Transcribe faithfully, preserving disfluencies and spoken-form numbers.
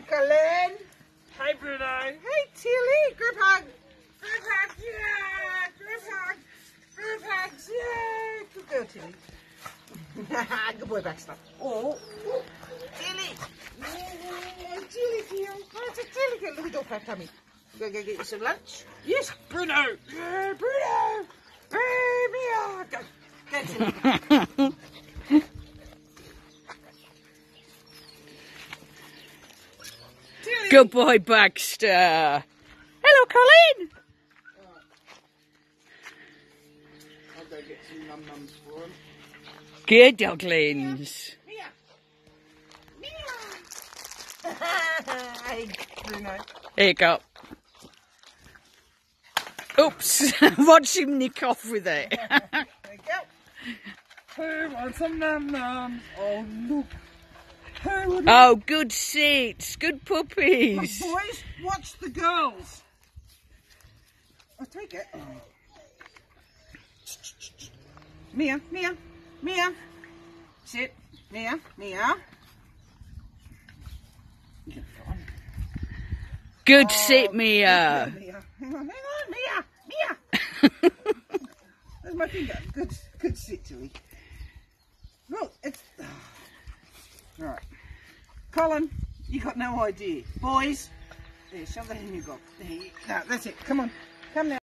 Colin. Hey, Bruno. Hey, Tilly. Group hug. Group hug, yeah. Group hug. Group hugs, yeah. Good girl, Tilly. Good boy, Baxter. Oh, Tilly. Oh, Tilly, dear. Oh, it's a Tilly. Get a little dog fat tummy. Go, go get you some lunch. Yes, Bruno. yeah, Bruno. Hey, Mia. Go. Go, Tilly. Good boy, Baxter. Hello, Colin. I'll go get some num-nums for him. Good doglings. Mia. Mia. Hey, Bruno. Here you go. Oops. Watch him nick off with it. There you go. Who wants some num-nums? Oh, look. Who would Oh, good seats. Good puppies. Boys, watch the girls. I'll take it. Oh. Mia, Mia, Mia. Sit. Mia, Mia. Good Oh, sit, Mia. Good, Mia. Hang on, hang on, Mia, Mia. There's my finger. Good, good sit, Tilly. Look, it's... All right. Colin, you got no idea. Boys, there, shove that in your gob. There you go. No, that's it. Come on. Come now.